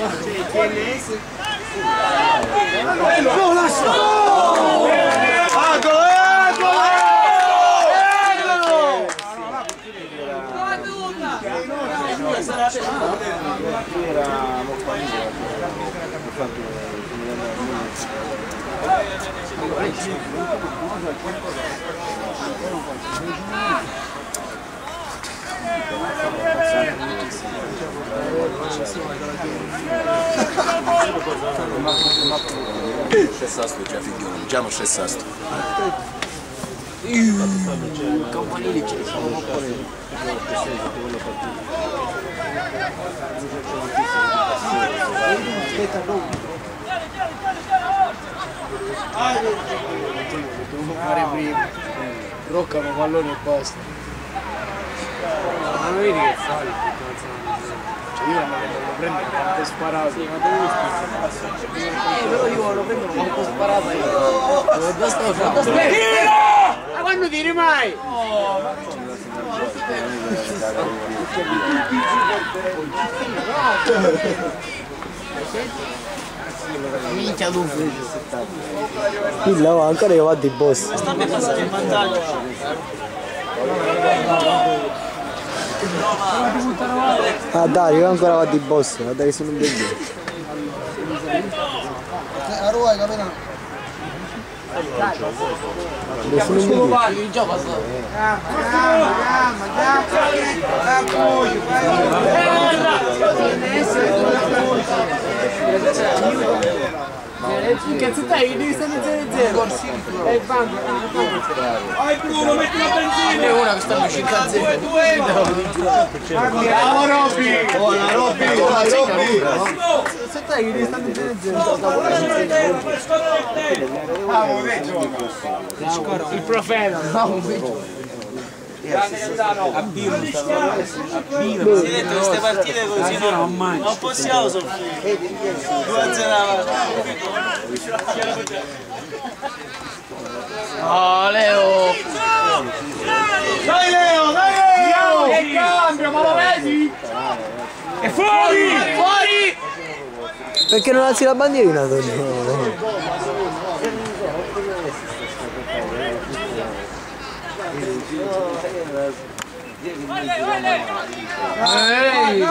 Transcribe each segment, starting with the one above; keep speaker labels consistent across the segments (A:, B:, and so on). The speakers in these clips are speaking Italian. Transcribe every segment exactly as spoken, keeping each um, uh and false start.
A: No, lascia!
B: Angolo, angolo!
C: Šesasto će figurno, džamo šesasto.
A: Campanili će samo opore. Fare prima, roccano pallone e basta. Ma non vedi che fai? Cioè io non lo prendo quanto sparato. Sì, ma tu eh, però io lo prendo quanto sparato io. Da sto da sto. Ma quando tiri mai? Minchia tu il là ancora che va di boss.
B: Stanno passando in vantaggio.
A: Ah dai, io ancora va di boss, guarda che sono un bel a Rua, capito? Sono un bel il gioco sto. Cazzo dai, devi stare in zero zero. E vanno.
B: Vai Bruno, metti la benzina!
A: È una che stanno cinque a zero.
B: Bravo Robby!
C: Buona Robby, buona Robby!
A: Se dai che devi stare in zero zero. Il profeta.
B: A Birro stava a Birro. Si è detto queste partite così non, non possiamo soffrire. due a zero.
A: Oh Leo!
B: Dai Leo, dai Leo!
A: Che cambio, ma lo vedi?
B: È fuori!
A: Fuori! Perché non alzi la bandierina, Antonio? Ehi!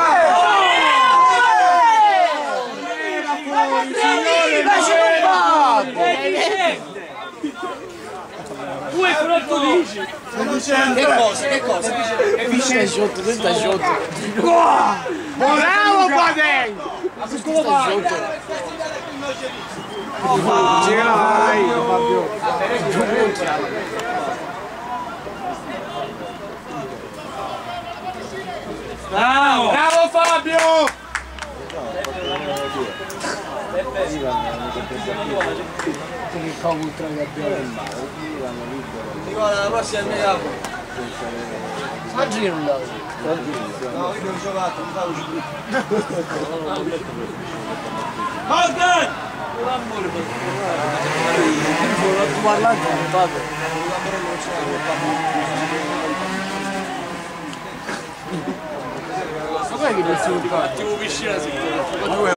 B: Due quanto dici?
A: Che cosa? Che cosa? Che vicino sotto, tu stai sotto. Bravo Padeng! Ma tu come fai? Girai, Fabio.
B: Bravo!
A: Bravo Fabio! Che cavolo ultra che abbiamo.
B: Nicola, la prossima è mia.
A: Oggi non davo.
B: No, io non ho giocato, non stavo uscito. Morgan!
A: Tu parlando non vado. Ma guarda che non si può fare.
B: Tipo piscina si può.